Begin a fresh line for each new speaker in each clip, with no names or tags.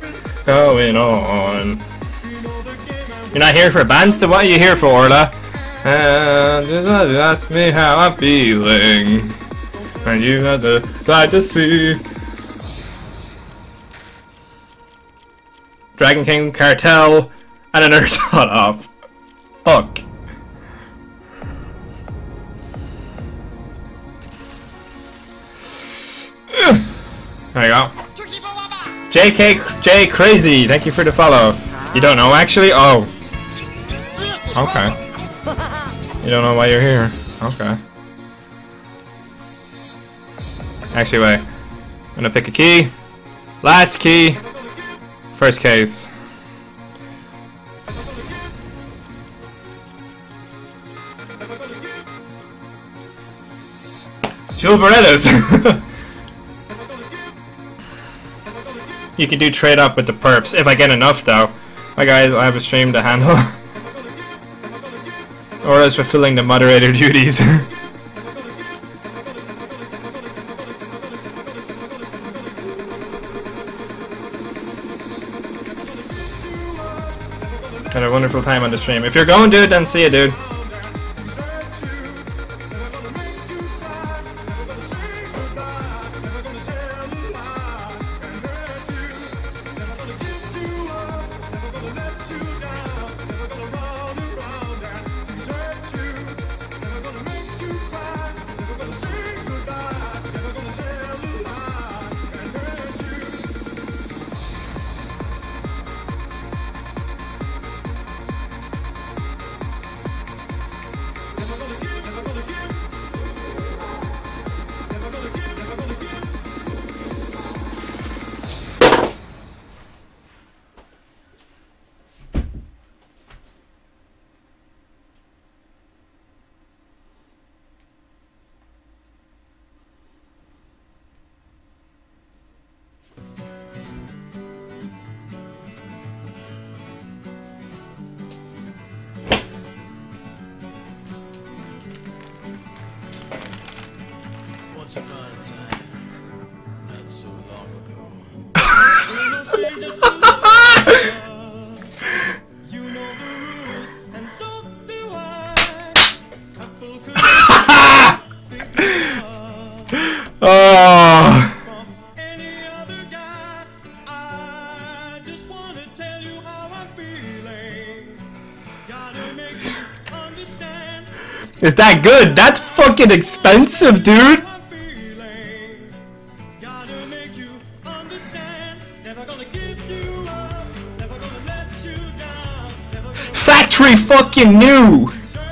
going on. You're not here for bands, so what are you here for, Orla? And just ask me how I'm feeling. And you have to try to see. Dragon King Cartel and a nurse hot off. Fuck. There you go. JK Crazy, thank you for the follow. You don't know actually? Oh. Okay. You don't know why you're here. Okay. Actually, wait. I'm gonna pick a key. Last key. First case. Jill Berettas. You can do trade up with the perps if I get enough though. My guys, I have a stream to handle. Or as fulfilling the moderator duties. Had a wonderful time on the stream. If you're going, dude, then see you, dude. Is that good? That's fucking expensive, dude! Factory fucking new!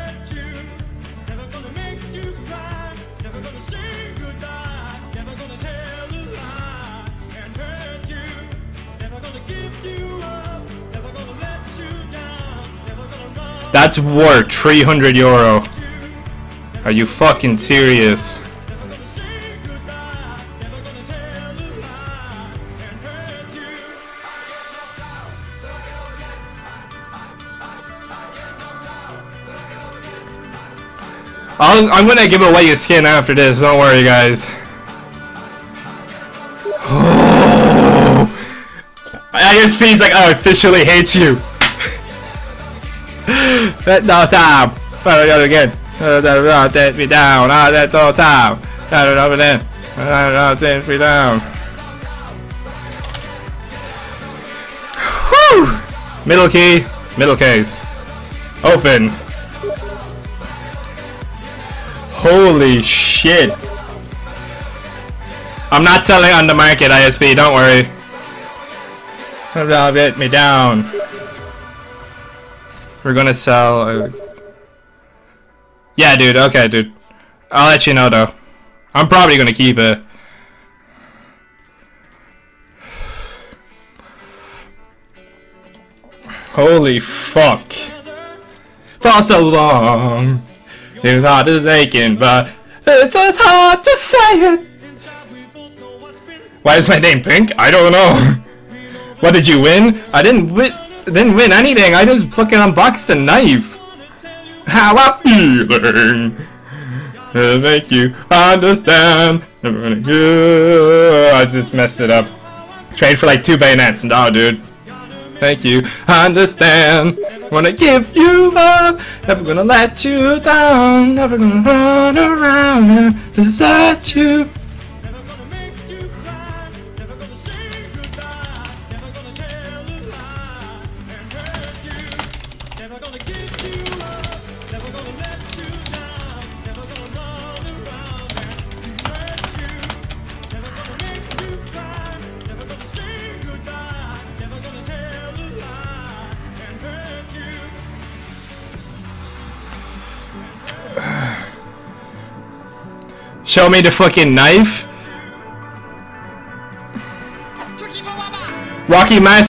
That's worth 300 euro. Are you fucking serious? I'm gonna give away your skin after this, don't worry guys. Oh. ISP's like, I officially hate you. No time. Again. Take me down. That's all time. Take me down. Whew. Middle key. Middle case. Open. Holy shit. I'm not selling on the market, ISP. Don't worry. Get me down. We're gonna sell. Yeah, dude. Okay, dude. I'll let you know, though. I'm probably gonna keep it. Holy fuck. For so long. His heart is aching, but it's just hard to say it. Why is my name Pink? I don't know. What did you win? I didn't win anything. I just fucking unboxed a knife. How I'm feeling to make you understand. I just messed it up. Trade for like 2 bayonets. No, dude. Thank you. I understand. Wanna give you up. Never gonna let you down. Never gonna run around and desert you. Show me the fucking knife. Rocky Master.